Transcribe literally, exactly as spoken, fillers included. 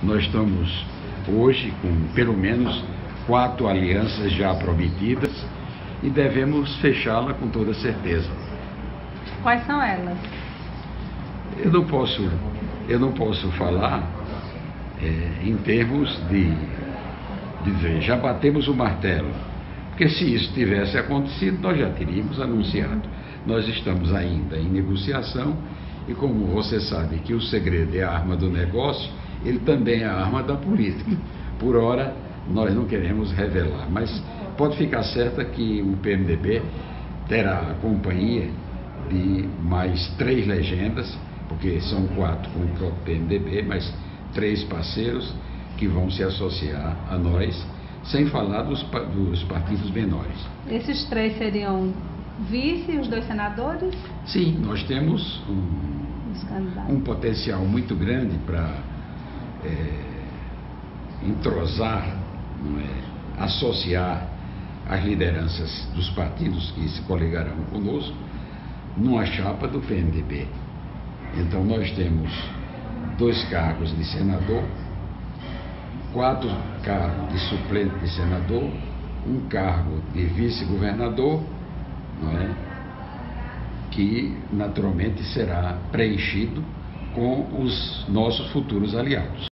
Nós estamos hoje com pelo menos quatro alianças já prometidas e devemos fechá-la com toda certeza. Quais são elas? Eu não posso, eu não posso falar é, em termos de dizer, já batemos o martelo, porque se isso tivesse acontecido, nós já teríamos anunciado. Nós estamos ainda em negociação e como você sabe que o segredo é a arma do negócio, ele também é a arma da política. Por hora, nós não queremos revelar, mas pode ficar certa que o P M D B terá a companhia de mais três legendas, porque são quatro com o próprio P M D B, mas três parceiros que vão se associar a nós, sem falar dos, dos partidos menores. Esses três seriam vice e os dois senadores? Sim, nós temos um, um potencial muito grande para é, entrosar, não é, associar as lideranças dos partidos que se coligarão conosco numa chapa do P M D B. Então nós temos dois cargos de senador, quatro cargos de suplente de senador, um cargo de vice-governador, não é? Que naturalmente será preenchido com os nossos futuros aliados.